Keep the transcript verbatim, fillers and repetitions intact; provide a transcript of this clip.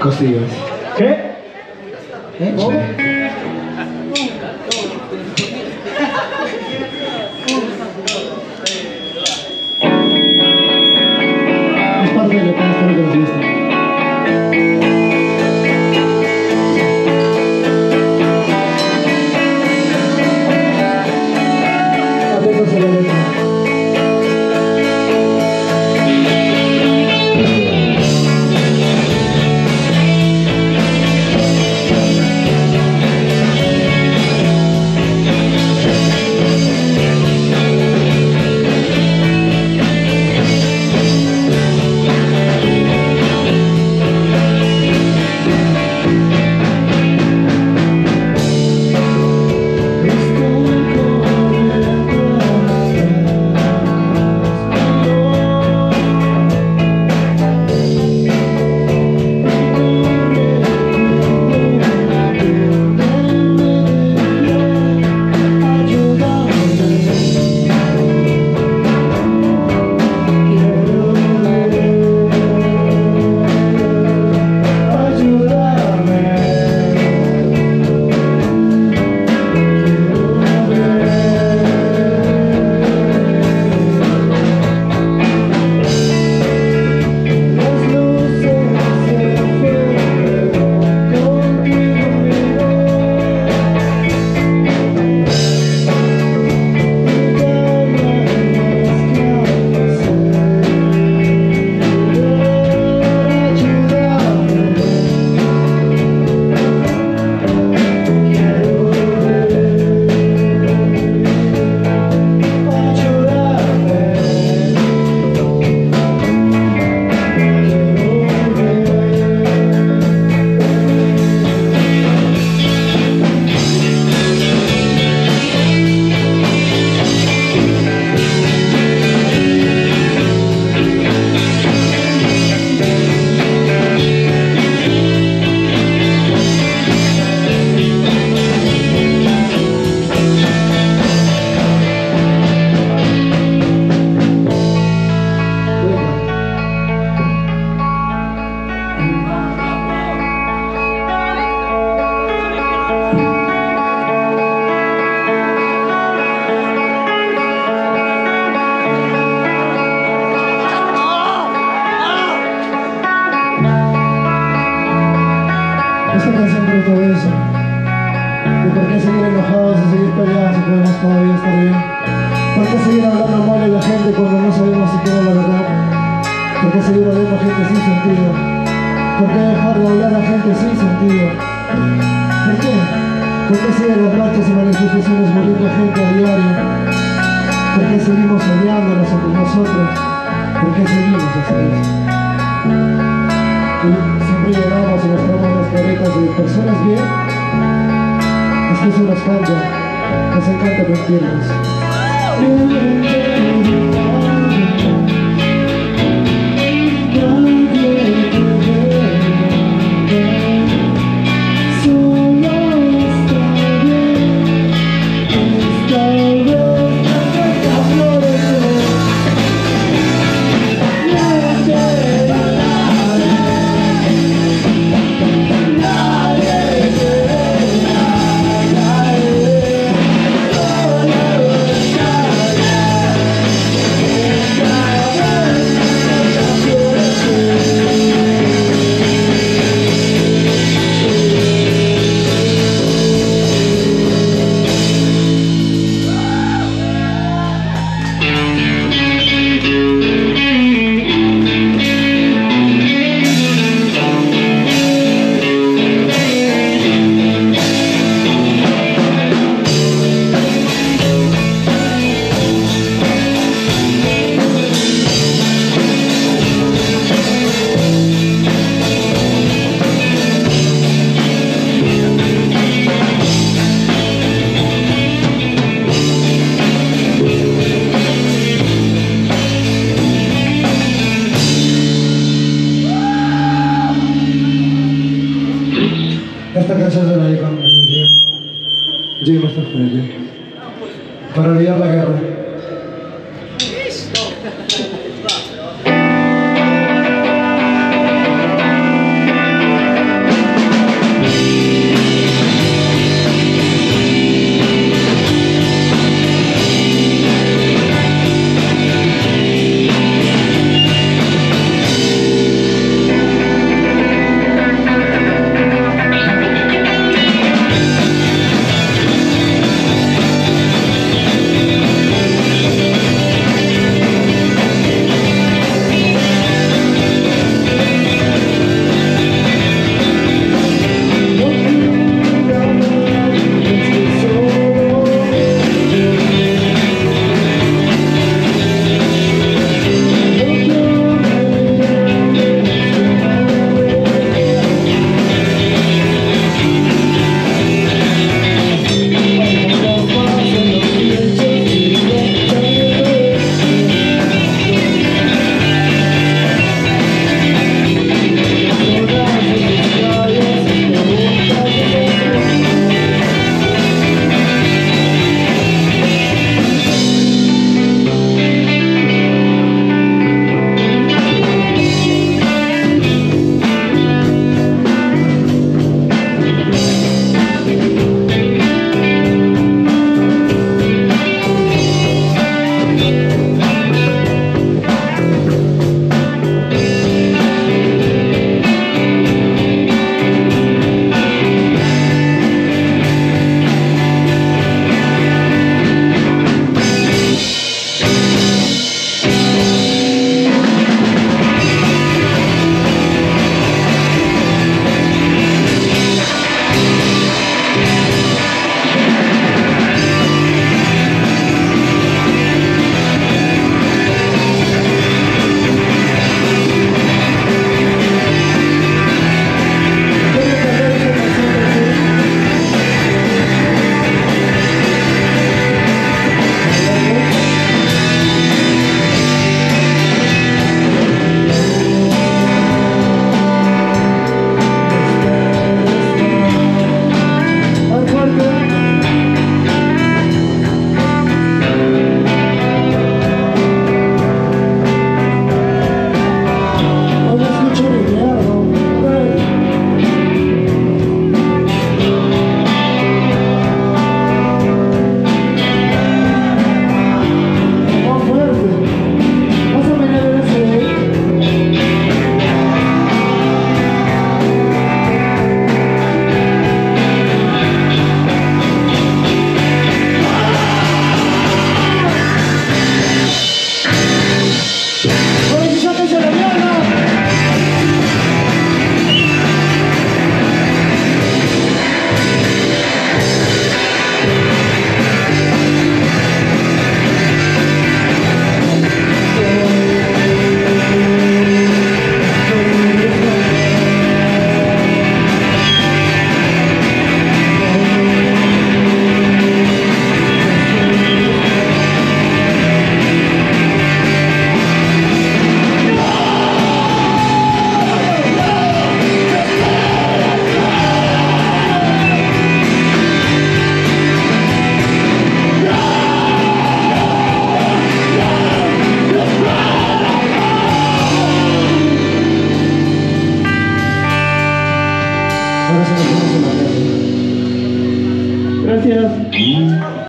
Cosillas. ¿Qué? ¿Eh? ¿Cómo? Es parte de lo que espero que nos guste. Atentos a la letra. Esta canción trata de eso, de por qué seguir enojados y seguir peleados si podemos todavía estar bien. ¿Por qué seguir hablando mal de la gente cuando no sabemos siquiera la verdad? ¿Por qué seguir hablando a gente sin sentido? ¿Por qué dejar de hablar a gente sin sentido? ¿Por qué? ¿Por qué siguen las marchas y manifestaciones muriendo gente a diario? ¿Por qué seguimos odiándonos entre nosotros? ¿Por qué seguimos así? Y siempre lloramos y nos traemos las caretas de personas bien. Es que eso nos canta, nos encanta mentirnos. Esta canción se la dedico a mi amigo Jay Master Freddy, para olvidar la guerra. Gracias.